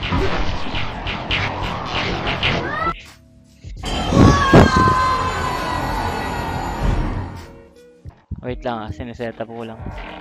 Wait lang ah, sineset up ko lang.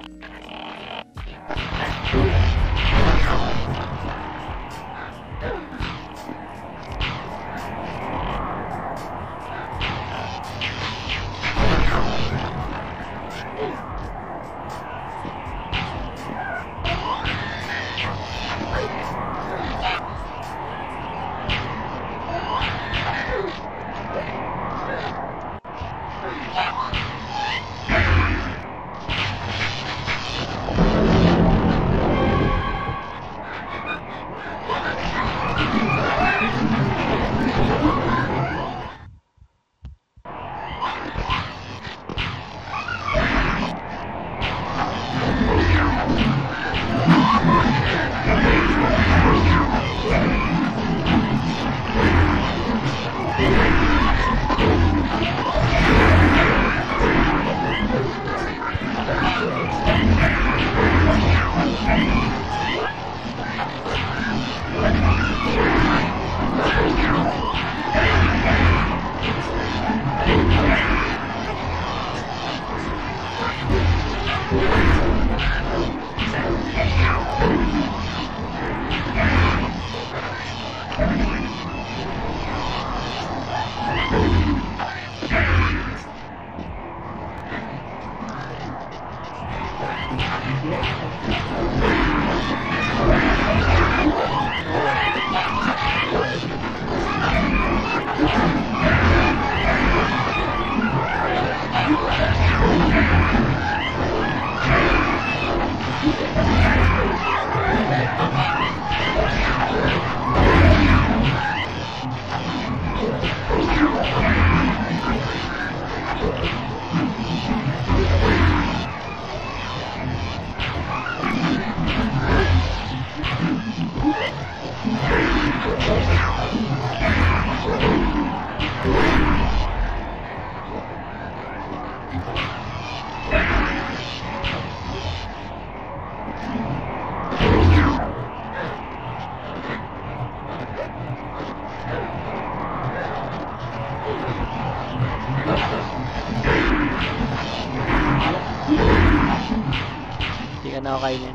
Hindi ka na ako kainin.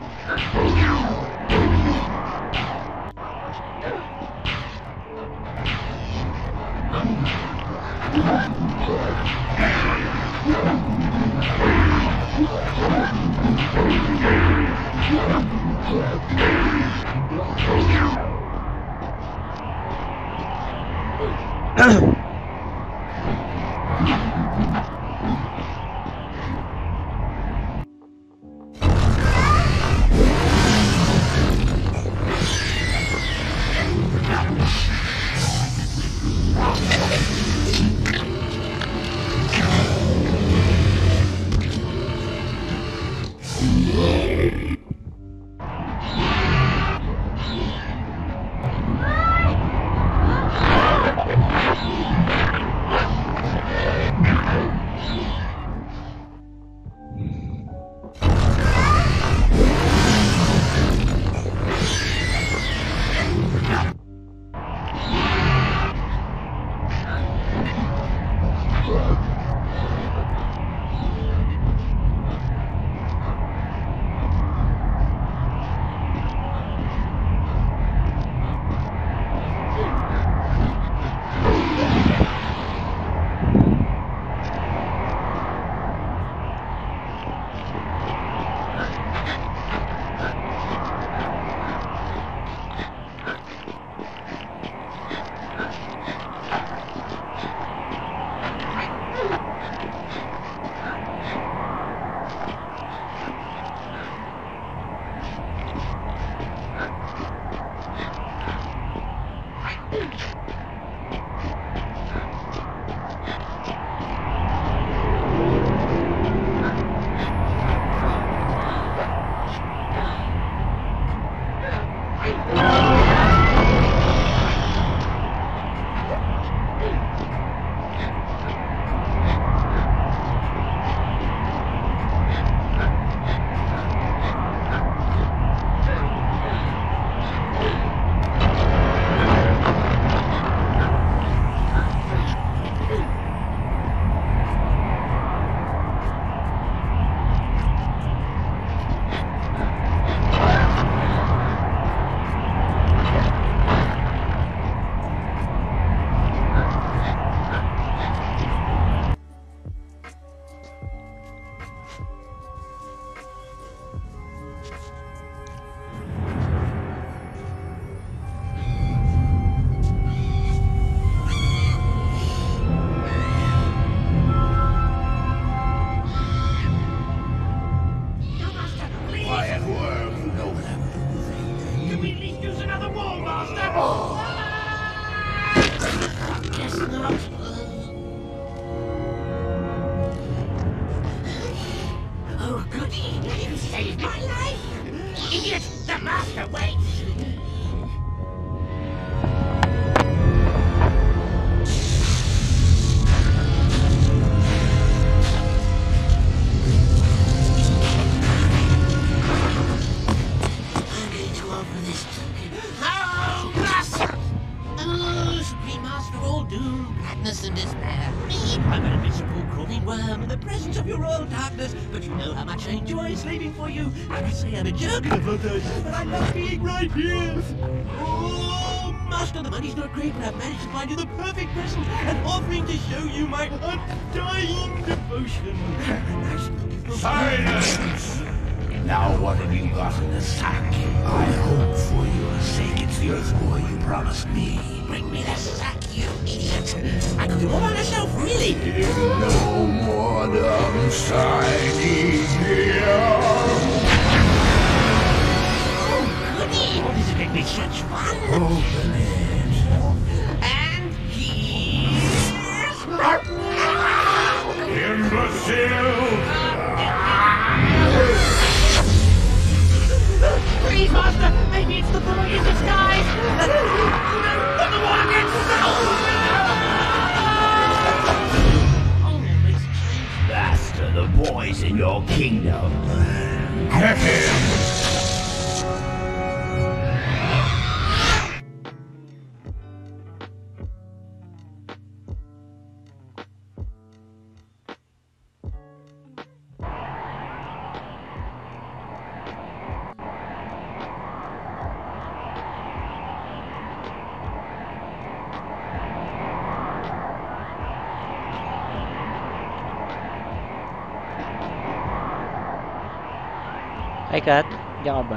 Master! Guess not. Oh, goody! You saved my life! Idiot! The Master waits! I'm going to offer this token. Oh, plus! Oh, Supreme Master of all doom, madness and despair. Me, I'm a miserable crawling worm in the presence of your royal darkness, but you know how much I enjoy slaving for you. I must say I'm a jerk about that, but I love being right here. Oh, Master, the money's not great, but I've managed to find you the perfect present, an offering to show you my undying devotion. A nice beautiful... Silence! Now what have you got in the sack? I hope for your sake it's the Earth Boy you promised me. Bring me the sack, you idiot. I could do all by myself, really. No more dumb signing here. Oh, goody! This is going to be such fun. Open it. And here's... Imbecile! Please, Master! Maybe it's the boy in disguise! Put the water against the Master, the boy's in your kingdom. Get him! Hi Kat, diyan ka ba?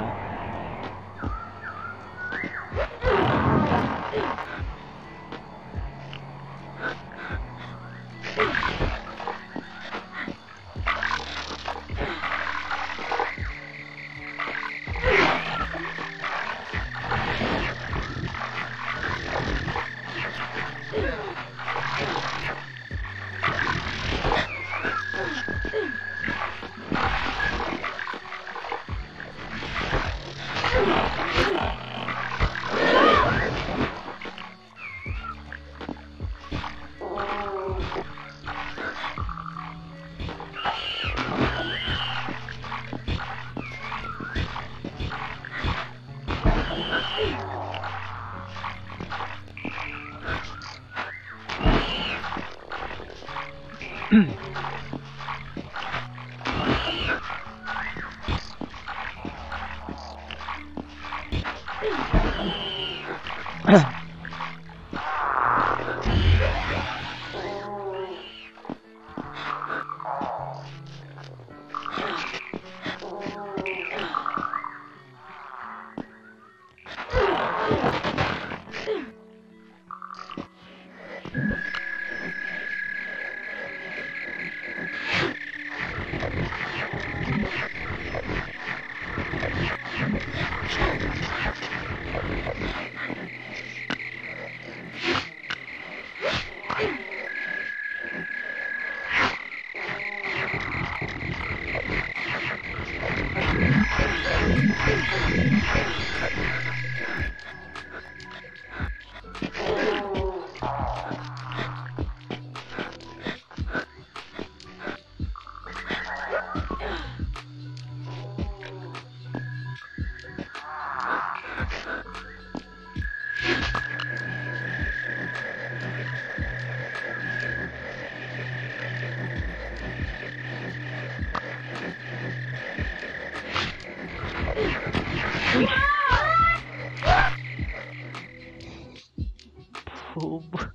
Poob.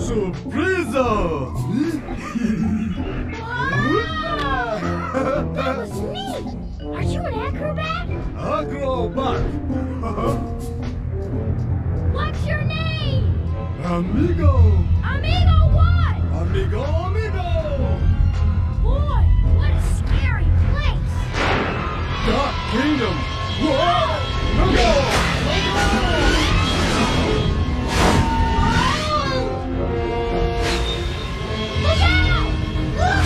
Surprise! That was neat! Are you an acrobat? Acrobat! What's your name? Amigo! Amigo what? Amigo, amigo! Boy, what a scary place! Dark Kingdom! Whoa! Go! Look out! Look!